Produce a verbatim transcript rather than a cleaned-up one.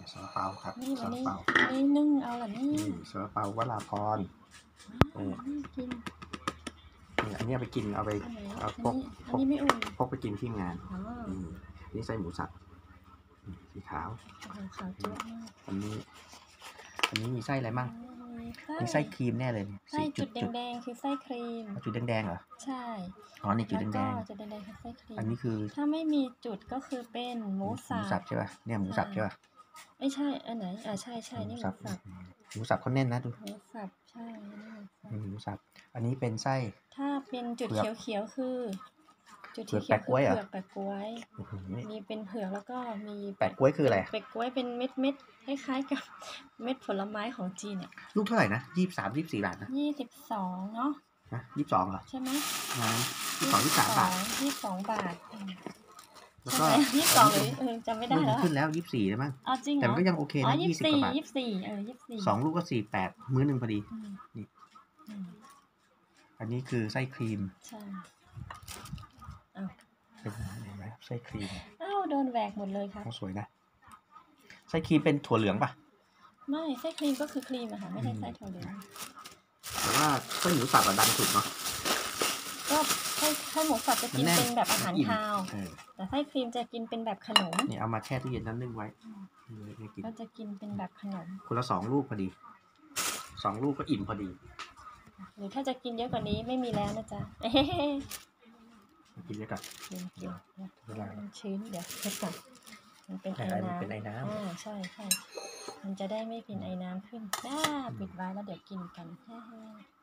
ซาลาเปาครับนี่ซาวันลานี้เปานี่นึ่งเอาเหรอนี่นี่ซาลาเปาวราพรอ๋อน่ากินนี่อันนี้เอาไปกินเอาไปอันไหนเอาอันพกนี้พอันกนี้ไม่อุ่นพกไปกินที่งานอ๋อนี่นี่ไส้หมูสับนี่สีขาวโอ้โหขาวจั๊วะมากอันนี้ อันนี้มีไส้อะไรมั่งอ๋อมีไส้ครีมแน่เลยเนี่ยไส้จุดจุดแดงๆคือไส้ครีมจุดแดงๆเหรอใช่อ๋อนี่จุดแล้วแดก็งจุดแดงๆคือไส้ครีๆมอันนี้คือถ้าไม่มีจุดก็คือเป็นหมูหมูสัสับบใช่ป่ะเนี่ยหมูสับใช่ป่ะไม่ใช่อันไหนอ่าใช่ใช่นี่หมูสับหมูสับเขาแน่นนะดูหมูสับใช่นี่หมูสับหมูสับอันนี้เป็นไส้ถ้าเป็นจุดเผือกเขียวๆคือ จุดเผือกเขียวแปะก๊วยเหรอเผือกแปะก๊วยอื้อหือมีเป็นเผือกแล้วก็มีแปะก๊วยคืออะไรแปะก๊วยเป็นเม็ดเม็ดๆคล้ายๆกับเม็ดผลไม้ของจีนอ่ะลูกเท่าไหร่นะยี่สิบสามยี่สิบสี่บาทนะยี่สิบสองเนาะนะยี่สิบสองเหรอใช่ไหมยี่สิบสองยี่สิบสามบาทยี่สิบสองบาทอืมแล้วใช่ก็ไหมยี่สิบสองหรือเออจำไม่ได้แล้วขึ้นแล้วยี่สิบสี่แล้วมั้งอ๋อจริงเหรอแต่มันก็ยังโอเคอ๋อนะยี่ยี่สิสิบบ สี่กว่าบาทยี่สิบสี่เออยี่สิบสี่สองลูกก็สี่แปดมื้อหนึ่งพอดีอืมนี่อืมอันนี้คือไส้ครีมใช่เป็นเห็นไหมครับไส้ครีมอ้าวโดนแหวกหมดเลยครับเขาสวยนะไส้ครีมเป็นถั่วเหลืองป่ะไม่ไส้ครีมก็คือครีมอะค่ะไม่ใช่ไส้ถั่วเหลืองแต่ว่าไส้หมูสับอะดังสุดเนาะก็ไส้ไส้หมูสับจะกินมันแน่นเป็นแบบอาหารอิ่มคาวเออแต่ไส้ครีมจะกินเป็นแบบขนมนี่เอามาแช่ตู้เย็นนั้นนึ่งไว้ไม่กินก็จะกินเป็นแบบขนมคนละสองลูกพอดีสองลูกก็อิ่มพอดีหรือถ้าจะกินเยอะกว่านี้ไม่มีแล้วนะจ๊ะ เอ๊ะกินเยอะกันกินกินเวลามันชื้นเดี๋ยวเช็ดก่อนมันเป็นไอแต่อันนี้น้ำเป็นไอ้น้ำอ่าใช่ใช่มันจะได้ไม่เป็นไอน้ำขึ้นอ่าปิดไว้แล้วเดี๋ยวกินกันฮ่าๆ